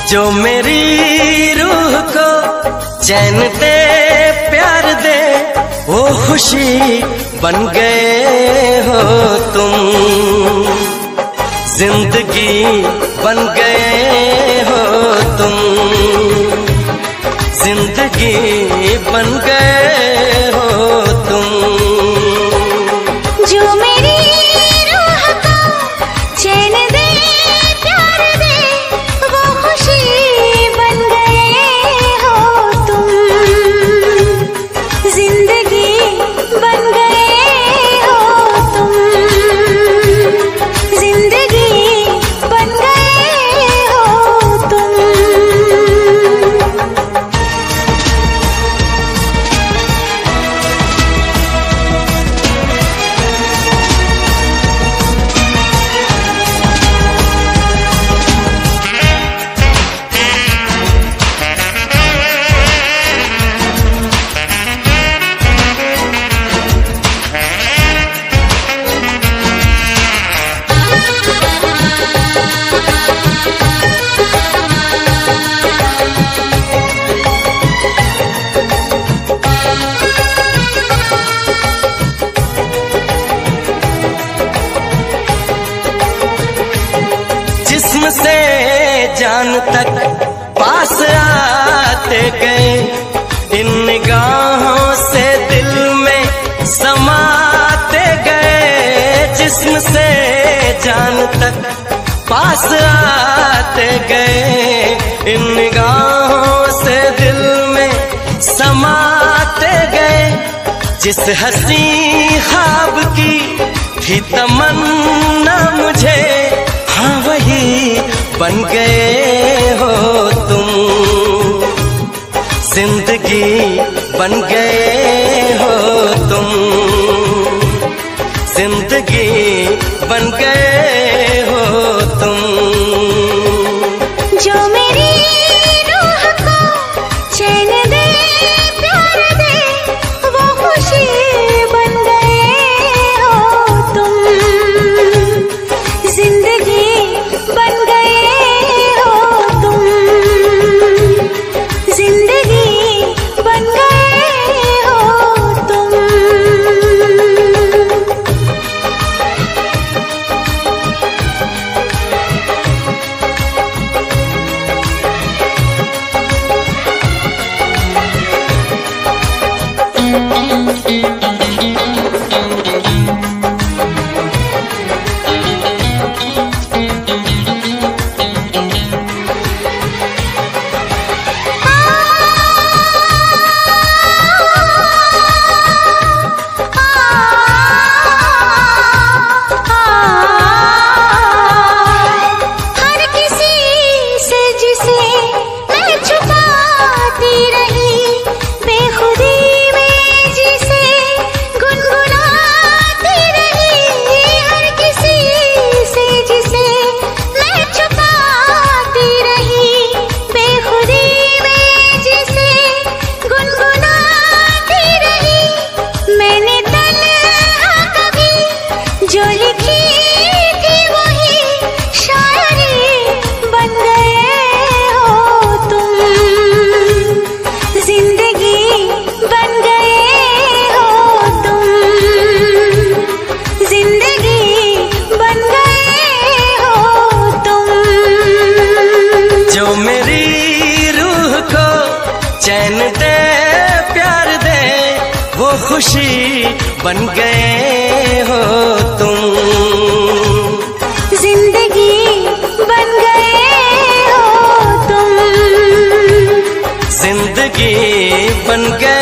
जो मेरी रूह को चैन दे प्यार दे वो खुशी बन गए हो तुम। जिंदगी बन गए हो तुम, जिंदगी बन गए हो तुम। जो मेरी रूह को चैन दे प्यार दे वो खुशी बन गए हो तुम। जिंदगी बन गए हो तुम, जिंदगी बन गए हो तुम। जिस्म से जान तक पास आते गए, इन निगाहों से दिल में समाते गए। जिस्म से जान तक पास आते गए, इन निगाहों से दिल में समाते गए। जिस हंसी ख्वाब की थी तमन्ना मुझे, हाँ वही बन गए हो तुम। जिंदगी बन गए हो तुम, जिंदगी बन गए हो तुम। जो मेरी रूह को चैन दे प्यार दे वो खुशी बन गए हो तुम। जिंदगी बन गए हो तुम, जिंदगी बन गए हो तुम। जो मेरी रूह को चैन दे प्यार दे वो खुशी बन गए हो तुम। जिंदगी बन गए हो तुम, जिंदगी बन गए